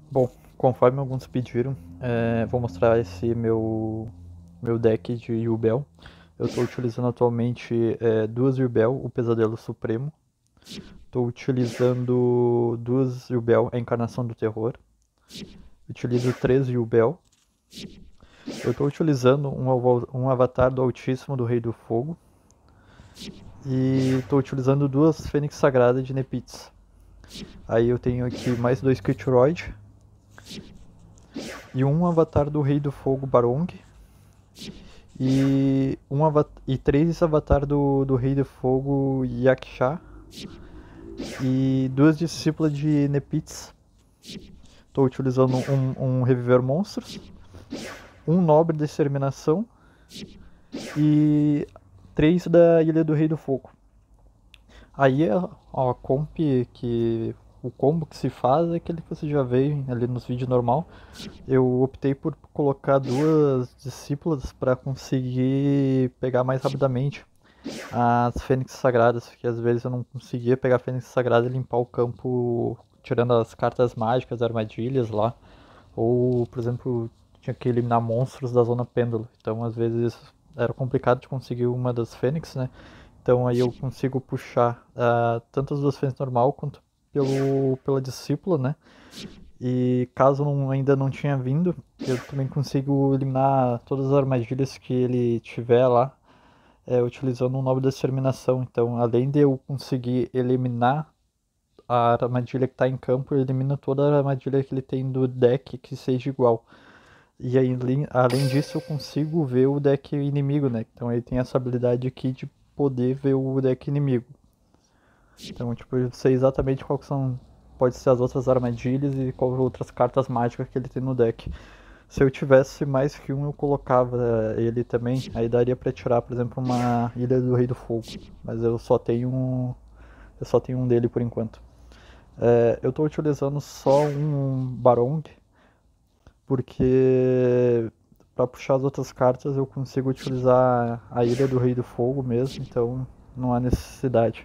Bom, conforme alguns pediram, vou mostrar esse meu deck de Yubel. Eu estou utilizando atualmente duas Yubel, o Pesadelo Supremo. Estou utilizando duas Yubel, a Encarnação do Terror. Utilizo três Yubel. Eu estou utilizando um avatar do Altíssimo do Rei do Fogo. E estou utilizando duas Fênix Sagradas de Nepitz. Aí eu tenho aqui mais dois Kiltroid. E um avatar do Rei do Fogo Barong. E três avatar do Rei do Fogo Yaksha. E duas discípulas de Nepitz. Estou utilizando um Reviver Monstros. Um Nobre de Exterminação. E três da Ilha do Rei do Fogo. Aí a comp que. O combo que se faz é aquele que você já vê ali nos vídeos normal. Eu optei por colocar duas discípulas para conseguir pegar mais rapidamente as Fênix Sagradas, porque às vezes eu não conseguia pegar a Fênix Sagrada e limpar o campo tirando as cartas mágicas, armadilhas lá. Ou, por exemplo, tinha que eliminar monstros da Zona Pêndulo. Então às vezes era complicado de conseguir uma das Fênix, né? Então aí eu consigo puxar tanto as duas Fênix normal quanto pela discípula, né? E caso ainda não tinha vindo, eu também consigo eliminar todas as armadilhas que ele tiver lá, utilizando um Nobre da Exterminação. Então, além de eu conseguir eliminar a armadilha que está em campo, eu elimino toda a armadilha que ele tem do deck que seja igual. E aí, além disso, eu consigo ver o deck inimigo, né? Então ele tem essa habilidade aqui de poder ver o deck inimigo. Então, tipo, eu sei exatamente qual que são, pode ser as outras armadilhas e qual outras cartas mágicas que ele tem no deck. Se eu tivesse mais que um, eu colocava ele também. Aí daria pra tirar, por exemplo, uma Ilha do Rei do Fogo. Mas eu só tenho um dele por enquanto. Eu tô utilizando só um Barong, porque para puxar as outras cartas eu consigo utilizar a Ilha do Rei do Fogo mesmo, então não há necessidade.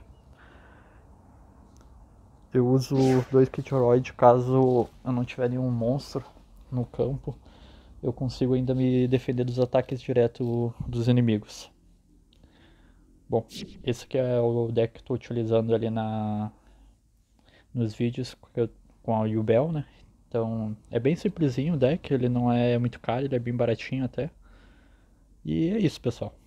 Eu uso os dois Kitoroid caso eu não tiver nenhum monstro no campo. Eu consigo ainda me defender dos ataques diretos dos inimigos. Bom, esse aqui é o deck que eu estou utilizando ali nos vídeos com a Yubel, né? Então é bem simplesinho o deck, ele não é muito caro, ele é bem baratinho até. E é isso, pessoal.